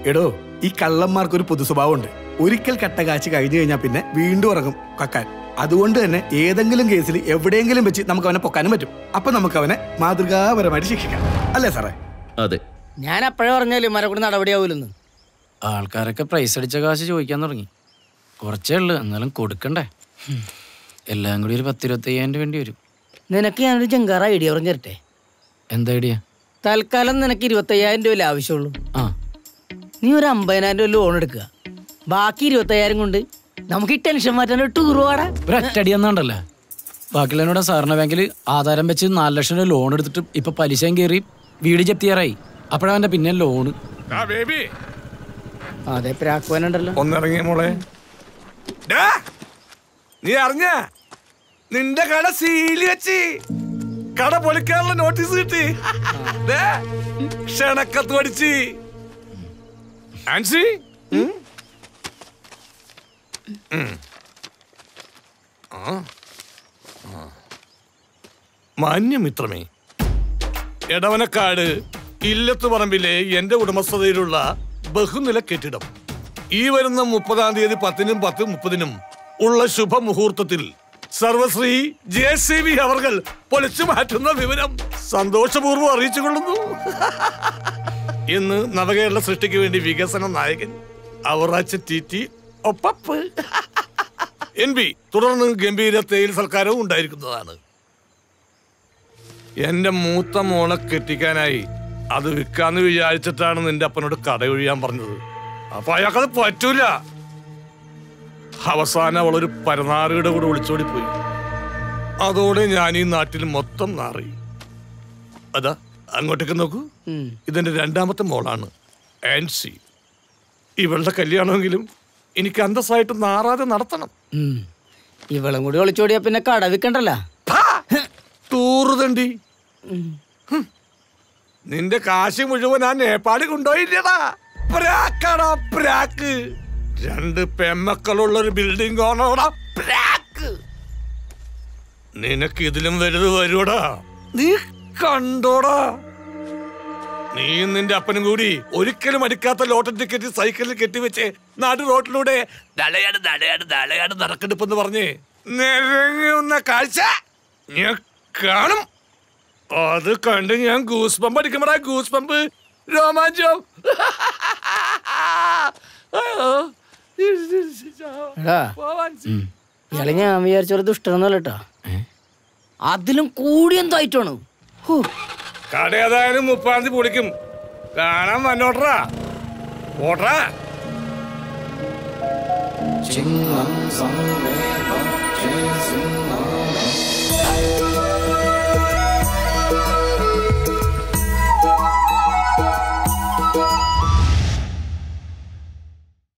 എടോ, ഈ കള്ളന്മാർക്കൊരു പൊതു സ്വഭാവമുണ്ട്. ഒരിക്കൽ കട്ട കാച്ചി കഴിഞ്ഞു കഴിഞ്ഞാൽ പിന്നെ വീണ്ടും ഇറങ്ങും കക്കാൻ. അതുകൊണ്ട് തന്നെ ഏതെങ്കിലും കേസിൽ എവിടെയെങ്കിലും വെച്ച് നമുക്ക് അവനെ പൊക്കാനും പറ്റും. അപ്പൊ നമുക്ക് അവനെ മാതൃകാപരമായിട്ട് ശിക്ഷിക്കാം. അല്ലേ സാറേ? അതെ. ഞാൻ അപ്പോഴേ പറഞ്ഞാലും മരക്കൂടി നടപടിയാവൂലെന്ന്. ആൾക്കാരൊക്കെ പ്രൈസ് അടിച്ച കാശ് ചോദിക്കാൻ തുടങ്ങി. കുറച്ചേ ഉള്ളു, എന്നാലും കൊടുക്കണ്ടേ. എല്ലാം കൂടി ഒരു 10-25,000 വേണ്ടി വരും. നിനക്ക് ഞാനൊരു ജങ്കാറ ഐഡിയ പറഞ്ഞു തരട്ടെ? എന്താ ഐഡിയ? തൽക്കാലം നിനക്ക് 25,000 രൂപ ആവശ്യമുള്ളൂ. നീ ഒരു 50,000 രൂപ ലോൺ എടുക്കുക. ബാക്കി 25,000 കൊണ്ട് നമുക്ക് ഈ ടെൻഷൻ മാറ്റാൻ ഒരു ടൂർ പോടാ. ഒരൊറ്റടി ഒന്നുണ്ടല്ലേ. ബാക്കിയുള്ളതിനോട് സാറിന്റെ ബാങ്കിൽ ആധാരം വെച്ച് 4 ലക്ഷം രൂപ ലോൺ എടുത്തിട്ട് ഇപ്പൊ പലിശയും കയറി വീട് ജപ്തിയാറായി. അപ്പോഴവന്റെ പിന്നെ ലോണ്. അതെ, പ്രാക്കുവാനുണ്ടല്ലോ. ഒന്നിറങ്ങിയ മോളെ, നീ അറിഞ്ഞ നിന്റെ കട സീലി വെച്ച് കട പൊളിക്കാനുള്ള നോട്ടീസ് കിട്ടി. ക്ഷണക്കത്ത് പഠിച്ച് ആൻസി. മാന്യമിത്രമേ, എടവനക്കാട് ഇല്ലത്തുപറമ്പിലെ എന്റെ ഉടമസ്ഥതയിലുള്ള ബഹുനില കെട്ടിടം ഈ വരുന്ന 30-ാം തീയതി 10-നും 10:30-നും ഉള്ള ശുഭമുഹൂർത്തത്തിൽ സർവശ്രീ JCB അവർകൾ പൊളിച്ചു മാറ്റുന്ന വിവരം സന്തോഷപൂർവ്വം അറിയിച്ചുകൊള്ളുന്നു. ഇന്ന് നവകേരള സൃഷ്ടിക്ക് വേണ്ടി വികസന നായകൻ അവറാച്ച TT ഒപ്പപ്പ് NB തുടർന്ന് ഗംഭീര തേയില സൽക്കാരവും ഉണ്ടായിരിക്കുന്നതാണ്. എന്റെ മൂത്ത മോളെ കെട്ടിക്കാനായി അത് വിൽക്കാന്ന് വിചാരിച്ചിട്ടാണ് നിന്റെ അപ്പനോട് കടയൊഴിയാൻ പറഞ്ഞത്. അപ്പൊ അയാൾക്കത് പറ്റൂല. അവസാനം അവളൊരു പരനാറിയുടെ കൂടെ ഒളിച്ചോടി പോയി. അതോടെ ഞാൻ ഈ നാട്ടിൽ മൊത്തം നാറി. അതാ അങ്ങോട്ടേക്ക് നോക്കൂ, ഇതെന്റെ 2ാമത്തെ മോളാണ് ആൻസി. ഇവളുടെ കല്യാണമെങ്കിലും എനിക്ക് അന്തസ്സായിട്ട് നാറാതെ നടത്തണം. ഇവളും കൂടി ഒളിച്ചോടിയാ പിന്നെ കട വിൽക്കണ്ടല്ലോ. തൂറുതണ്ടി, നിന്റെ കാശ് മുഴുവൻ ആ നേപ്പാളിൽ കൊണ്ടുപോയില്ലടാ. പ്രാക്കടാ പ്രാക്ക്. 2 പെമ്മക്കളുള്ളൊരു ബിൽഡിംഗ് ഓണോടാ പ്രാക്ക്. നിനക്ക് ഇതിലും വലുത് വരുവടാ, നീ കണ്ടോടാ. നീയും നിന്റെ അപ്പനും കൂടി ഒരിക്കലും അടിക്കാത്ത ലോട്ടറി ടിക്കറ്റ് സൈക്കിളിൽ കെട്ടിവെച്ച് നാട്ടു റോട്ടിലൂടെ ദളയാട് നടക്കെടുപ്പെന്ന് പറഞ്ഞ് നിരങ്ങുന്ന കാഴ്ച ഞാൻ കാണും. അത് കണ്ട് ഞാൻ ഗൂസ് പമ്പ് അടിക്കുമ്പോഴാ, ഗൂസ് പമ്പ് രോമാഞ്ചം. ഇയാളെ ഞാൻ വിചാരിച്ചൊരു ദുഷ്ടനൊന്നുമല്ലട്ടാ, അതിലും കൂടി എന്തായിട്ടാണ്. കട ഏതായാലും 30-ാം തീയതി പൊളിക്കും. കാണാൻ വന്നോട്ടറാ ഓട്ടറാ. ചിങ്ങം സമവേത